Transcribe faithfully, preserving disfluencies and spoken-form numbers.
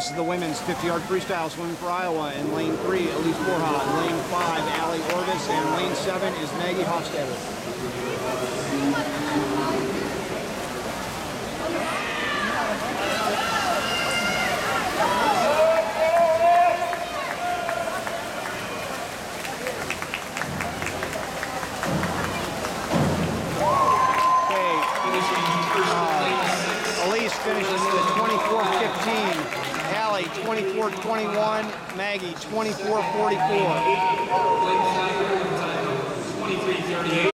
this is the women's fifty-yard freestyle swimming for Iowa. In lane three, Elise Borja. In lane five, Allie Orvis. And in lane seven is Maggie Hofstadter. Finishes at twenty-four fifteen, Allie twenty-four twenty-one, Maggie twenty-four forty-four.